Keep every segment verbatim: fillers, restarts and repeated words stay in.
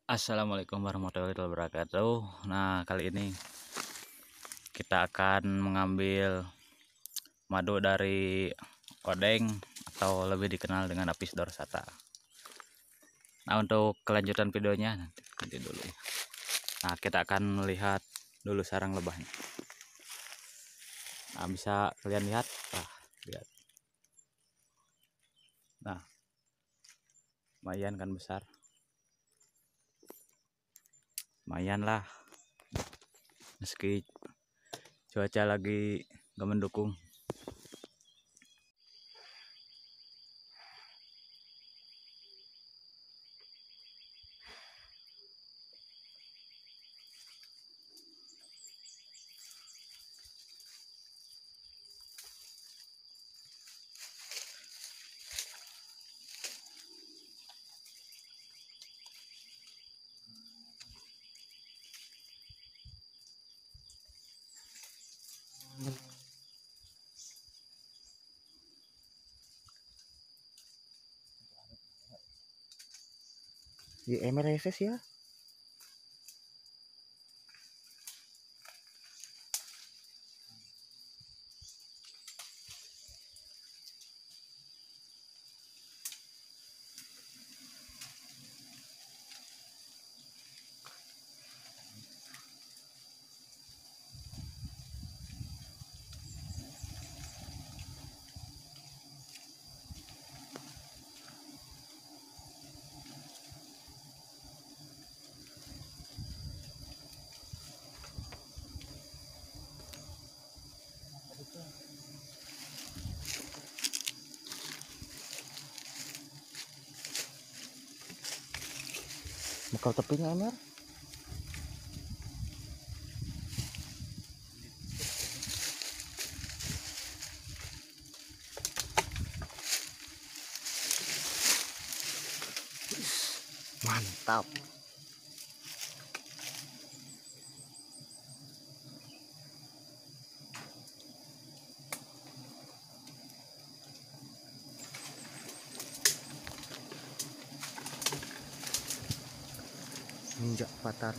Assalamualaikum warahmatullahi wabarakatuh. Nah, kali ini kita akan mengambil madu dari odeng atau lebih dikenal dengan Apis dorsata. Nah, untuk kelanjutan videonya nanti, nanti dulu ya. Nah, kita akan melihat dulu sarang lebahnya. Nah, bisa kalian lihat? Nah, lihat. Nah, lumayan kan besar. Lumayan lah. Meski cuaca lagi gak mendukung. Di M R S S ya. Bakal tepinya M R. Mantap. Injak patar.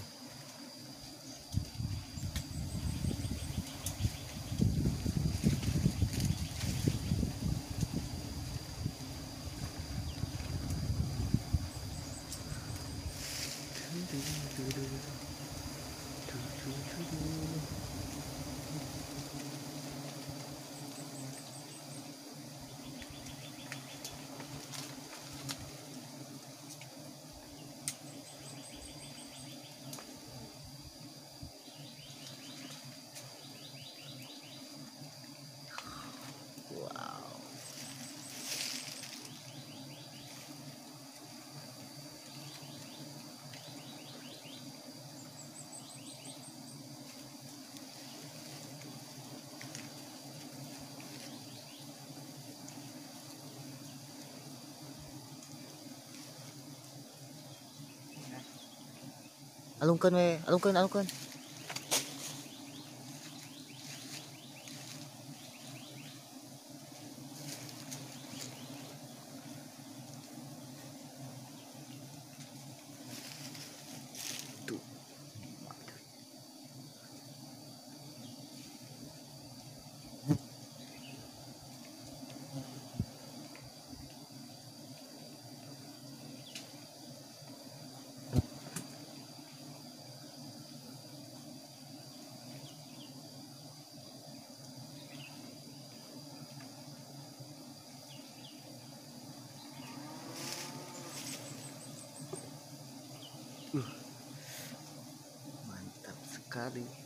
Alungkeun we, alungkeun alungkeun. Tuh. Uh, mantap sekali.